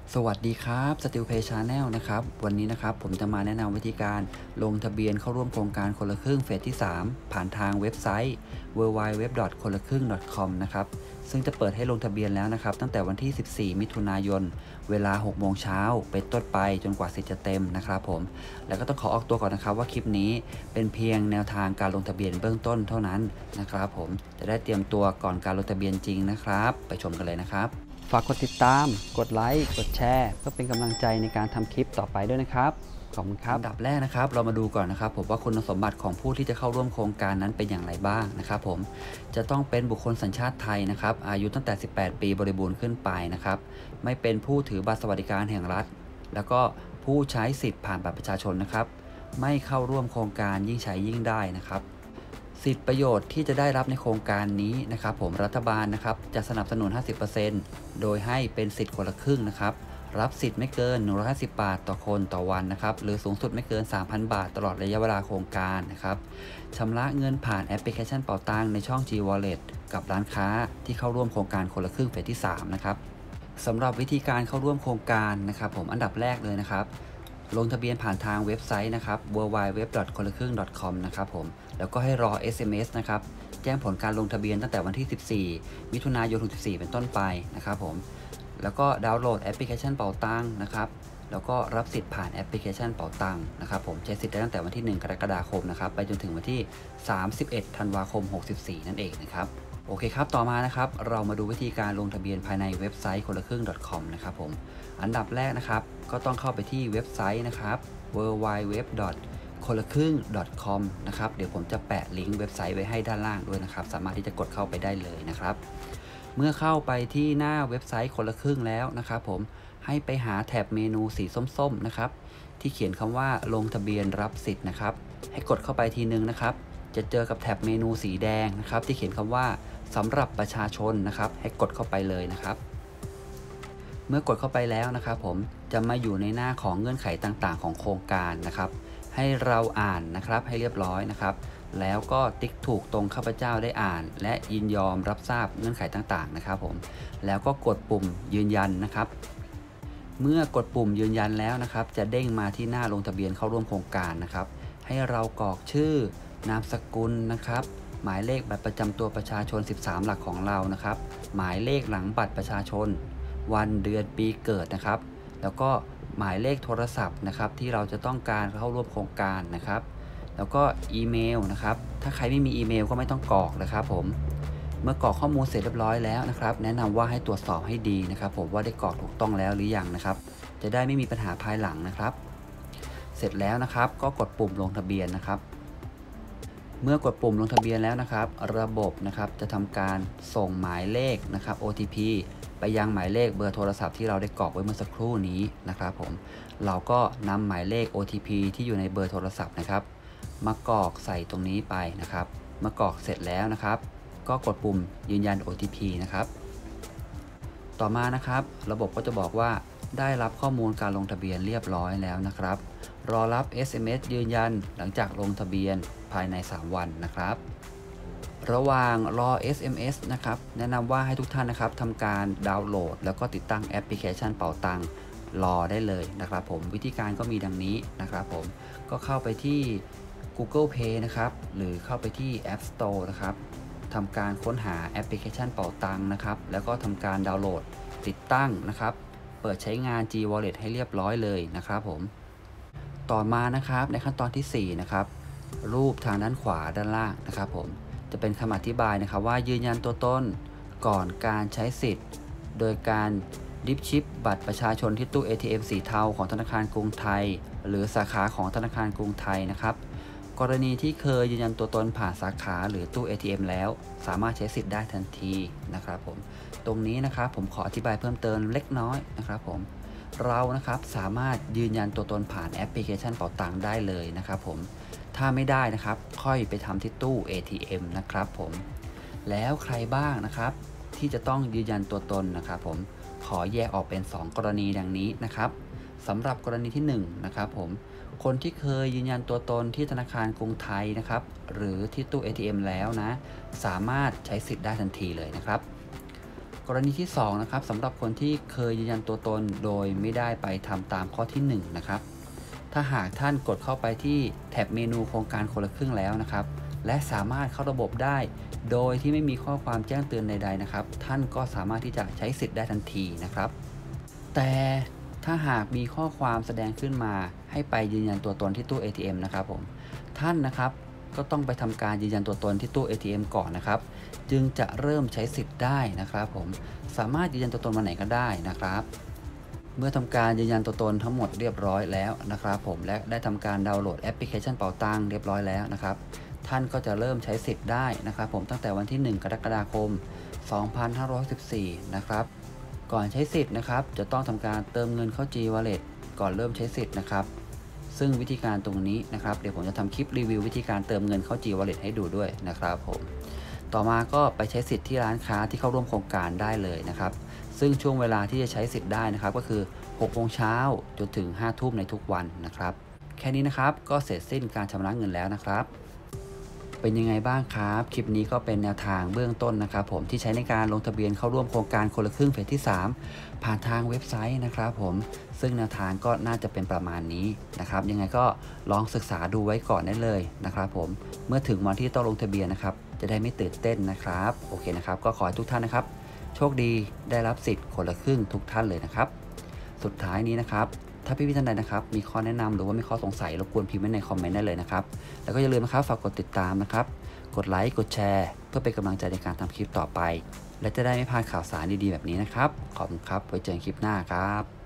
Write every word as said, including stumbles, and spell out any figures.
สวัสดีครับสติลเพย์ชาแนลนะครับวันนี้นะครับผมจะมาแนะนำวิธีการลงทะเบียนเข้าร่วมโครงการคนละครึ่งเฟสที่ สาม ผ่านทางเว็บไซต์ ดับเบิลยู ดับเบิลยู ดับเบิลยู ดอท คนละครึ่ง ดอท คอม นะครับซึ่งจะเปิดให้ลงทะเบียนแล้วนะครับตั้งแต่วันที่ สิบสี่ มิถุนายนเวลา หก โมงเช้าเป็นต้นไปจนกว่าสิทธิ์จะเต็มนะครับผมแล้วก็ต้องขอออกตัวก่อนนะครับว่าคลิปนี้เป็นเพียงแนวทางการลงทะเบียนเบื้องต้นเท่านั้นนะครับผมจะได้เตรียมตัวก่อนการลงทะเบียนจริงนะครับไปชมกันเลยนะครับฝากกดติดตามกดไลค์กดแชร์เพื่อเป็นกำลังใจในการทำคลิปต่อไปด้วยนะครับขอบคุณครับอันดับแรกนะครับเรามาดูก่อนนะครับผมว่าคุณสมบัติของผู้ที่จะเข้าร่วมโครงการนั้นเป็นอย่างไรบ้างนะครับผมจะต้องเป็นบุคคลสัญชาติไทยนะครับอายุตั้งแต่สิบแปดปีบริบูรณ์ขึ้นไปนะครับไม่เป็นผู้ถือบัตรสวัสดิการแห่งรัฐแล้วก็ผู้ใช้สิทธิ์ผ่านบัตรประชาชนนะครับไม่เข้าร่วมโครงการยิ่งใช้ยิ่งได้นะครับสิทธิประโยชน์ที่จะได้รับในโครงการนี้นะครับผมรัฐบาลนะครับจะสนับสนุน ห้าสิบเปอร์เซ็นต์ โดยให้เป็นสิทธิ์คนละครึ่งนะครับรับสิทธิ์ไม่เกินหนึ่งร้อยห้าสิบบาทต่อคนต่อวันนะครับหรือสูงสุดไม่เกิน สามพัน บาทตลอดระยะเวลาโครงการนะครับชำระเงินผ่านแอปพลิเคชันเป๋าตังในช่อง G Wallet กับร้านค้าที่เข้าร่วมโครงการคนละครึ่งเฟสที่ สาม นะครับสำหรับวิธีการเข้าร่วมโครงการนะครับผมอันดับแรกเลยนะครับลงทะเบียนผ่านทางเว็บไซต์นะครับ ดับเบิลยู ดับเบิลยู ดับเบิลยู ดอท คนละครึ่ง ดอท คอม นะครับผมแล้วก็ให้รอ เอส เอ็ม เอส นะครับแจ้งผลการลงทะเบียนตั้งแต่วันที่ สิบสี่ มิถุนายนถึงสิบสี่เป็นต้นไปนะครับผมแล้วก็ดาวน์โหลดแอปพลิเคชันเป๋าตังนะครับแล้วก็รับสิทธิ์ผ่านแอปพลิเคชันเป๋าตังนะครับผมใช้สิทธิ์ได้ตั้งแต่วันที่ หนึ่ง กรกฎาคมนะครับไปจนถึงวันที่ สามสิบเอ็ด ธันวาคม หกสิบสี่ นั่นเองนะครับโอเคครับต่อมานะครับเรามาดูวิธีการลงทะเบียนภายในเว็บไซต์คนละครึ่ง .com นะครับผมอันดับแรกนะครับก็ต้องเข้าไปที่เว็บไซต์นะครับ ดับเบิลยู ดับเบิลยู ดับเบิลยู ดอท คนละครึ่ง ดอท คอม นะครับเดี๋ยวผมจะแปะลิงก์เว็บไซต์ไว้ให้ด้านล่างด้วยนะครับสามารถที่จะกดเข้าไปได้เลยนะครับเมื่อเข้าไปที่หน้าเว็บไซต์คนละครึ่งแล้วนะครับผมให้ไปหาแถบเมนูสีส้มๆนะครับที่เขียนคำว่าลงทะเบียนรับสิทธิ์นะครับให้กดเข้าไปทีนึงนะครับจะเจอกับแถบเมนูสีแดงนะครับที่เขียนคำว่าสำหรับประชาชนนะครับให้กดเข้าไปเลยนะครับเมื่อกดเข้าไปแล้วนะครับผมจะมาอยู่ในหน้าของเงื่อนไขต่างๆของโครงการนะครับให้เราอ่านนะครับให้เรียบร้อยนะครับแล้วก็ติ๊กถูกตรงข้าพเจ้าได้อ่านและยินยอมรับทราบเงื่อนไขต่างๆนะครับผมแล้วก็กดปุ่มยืนยันนะครับเมื่อกดปุ่มยืนยันแล้วนะครับจะเด้งมาที่หน้าลงทะเบียนเข้าร่วมโครงการนะครับให้เรากรอกชื่อนามสกุลนะครับหมายเลขบัตรประจำตัวประชาชนสิบสามหลักของเรานะครับหมายเลขหลังบัตรประชาชนวันเดือนปีเกิดนะครับแล้วก็หมายเลขโทรศัพท์นะครับที่เราจะต้องการเข้าร่วมโครงการนะครับแล้วก็อีเมลนะครับถ้าใครไม่มีอีเมลก็ไม่ต้องกรอกนะครับผมเมื่อกรอกข้อมูลเสร็จเรียบร้อยแล้วนะครับแนะนำว่าให้ตรวจสอบให้ดีนะครับผมว่าได้กรอกถูกต้องแล้วหรือยังนะครับจะได้ไม่มีปัญหาภายหลังนะครับเสร็จแล้วนะครับก็กดปุ่มลงทะเบียนนะครับเมื่อกดปุ่มลงทะเบียนแล้วนะครับระบบนะครับจะทำการส่งหมายเลขนะครับ โอ ที พี ไปยังหมายเลขเบอร์โทรศัพท์ที่เราได้กรอกไว้เมื่อสักครู่นี้นะครับผมเราก็นำหมายเลข โอ ที พี ที่อยู่ในเบอร์โทรศัพท์นะครับมากรอกใส่ตรงนี้ไปนะครับเมื่อกรอกเสร็จแล้วนะครับก็กดปุ่มยืนยัน โอ ที พี นะครับต่อมานะครับระบบก็จะบอกว่าได้รับข้อมูลการลงทะเบียนเรียบร้อยแล้วนะครับรอรับ เอส เอ็ม เอส ยืนยันหลังจากลงทะเบียนภายในสามวันนะครับระหว่างรอ เอส เอ็ม เอส นะครับแนะนำว่าให้ทุกท่านนะครับทำการดาวน์โหลดแล้วก็ติดตั้งแอปพลิเคชันเป๋าตังรอได้เลยนะครับผมวิธีการก็มีดังนี้นะครับผมก็เข้าไปที่ Google Play นะครับหรือเข้าไปที่ App Store นะครับทำการค้นหาแอปพลิเคชันเป๋าตังนะครับแล้วก็ทำการดาวน์โหลดติดตั้งนะครับเปิดใช้งาน G Wallet ให้เรียบร้อยเลยนะครับผมต่อมานะครับในขั้นตอนที่สี่นะครับรูปทางด้านขวาด้านล่างนะครับผมจะเป็นคำอธิบายนะครับว่ายืนยันตัวตนก่อนการใช้สิทธิ์โดยการดิฟชิปบัตรประชาชนที่ตู้ เอ ที เอ็ม สีเทาของธนาคารกรุงไทยหรือสาขาของธนาคารกรุงไทยนะครับกรณีที่เคยยืนยันตัวตนผ่านสาขาหรือตู้ เอ ที เอ็ม แล้วสามารถใช้สิทธิ์ได้ทันทีนะครับผมตรงนี้นะครับผมขออธิบายเพิ่มเติมเล็กน้อยนะครับผมเรานะครับสามารถยืนยันตัวตนผ่านแอปพลิเคชันเป๋าตังได้เลยนะครับผมถ้าไม่ได้นะครับค่อยไปทำที่ตู้ เอ ที เอ็ม นะครับผมแล้วใครบ้างนะครับที่จะต้องยืนยันตัวตนนะครับผมขอแยกออกเป็นสองกรณีดังนี้นะครับสำหรับกรณีที่หนึ่งนะครับผมคนที่เคยยืนยันตัวตนที่ธนาคารกรุงไทยนะครับหรือที่ตู้ เอ ที เอ็ม แล้วนะสามารถใช้สิทธิ์ได้ทันทีเลยนะครับกกรณีที่สองนะครับสำหรับคนที่เคยยืนยันตัวตนโดยไม่ได้ไปทำตามข้อที่หนึ่งนะครับถ้าหากท่านกดเข้าไปที่แท็บเมนูโครงการคนละครึ่งแล้วนะครับและสามารถเข้าระบบได้โดยที่ไม่มีข้อความแจ้งเตือนใดๆนะครับท่านก็สามารถที่จะใช้สิทธิ์ได้ทันทีนะครับแต่ถ้าหากมีข้อความแสดงขึ้นมาให้ไปยืนยันตัวตนที่ตู้ เอ ที เอ็ม นะครับผมท่านนะครับก็ต้องไปทำการยืนยันตัวตนที่ตู้ เอ ที เอ็ม ก่อนนะครับจึงจะเริ่มใช้สิทธิ์ได้นะครับผมสามารถยืนยันตัวตนวันไหนก็ได้นะครับเมื่อทำการยืนยันตัวตนทั้งหมดเรียบร้อยแล้วนะครับผมและได้ทำการดาวน์โหลดแอปพลิเคชันเป๋าตังค์เรียบร้อยแล้วนะครับท่านก็จะเริ่มใช้สิทธิ์ได้นะครับผมตั้งแต่วันที่หนึ่งกรกฎาคมสองพันห้าร้อยสิบสี่นะครับก่อนใช้สิทธิ์นะครับจะต้องทำการเติมเงินเข้า G Wallet ก่อนเริ่มใช้สิทธิ์นะครับซึ่งวิธีการตรงนี้นะครับเดี๋ยวผมจะทำคลิปรีวิววิธีการเติมเงินเข้า G Wallet ให้ดูด้วยนะครับผมต่อมาก็ไปใช้สิทธิ์ที่ร้านค้าที่เข้าร่วมโครงการได้เลยนะครับซึ่งช่วงเวลาที่จะใช้สิทธิ์ได้นะครับก็คือหกโมงเช้าจนถึงห้าทุ่มในทุกวันนะครับแค่นี้นะครับก็เสร็จสิ้นการชำระเงินแล้วนะครับเป็นยังไงบ้างครับคลิปนี้ก็เป็นแนวทางเบื้องต้นนะครับผมที่ใช้ในการลงทะเบียนเข้าร่วมโครงการคนละครึ่งเฟสที่สามผ่านทางเว็บไซต์นะครับผมซึ่งแนวทางก็น่าจะเป็นประมาณนี้นะครับยังไงก็ลองศึกษาดูไว้ก่อนได้เลยนะครับผมเมื่อถึงวันที่ต้องลงทะเบียนนะครับจะได้ไม่ตื่นเต้นนะครับโอเคนะครับก็ขอให้ทุกท่านนะครับโชคดีได้รับสิทธิ์คนละครึ่งทุกท่านเลยนะครับสุดท้ายนี้นะครับถ้าพี่ๆท่านใดนะครับมีข้อแนะนำหรือว่ามีข้อสงสัยรบกวนพิมพ์ไว้ในคอมเมนต์ได้เลยนะครับแล้วก็อย่าลืมนะครับฝากกดติดตามนะครับกดไลค์กดแชร์เพื่อเป็นกำลังใจในการทำคลิปต่อไปและจะได้ไม่พลาดข่าวสารดีๆแบบนี้นะครับขอบคุณครับไว้เจอกันคลิปหน้าครับ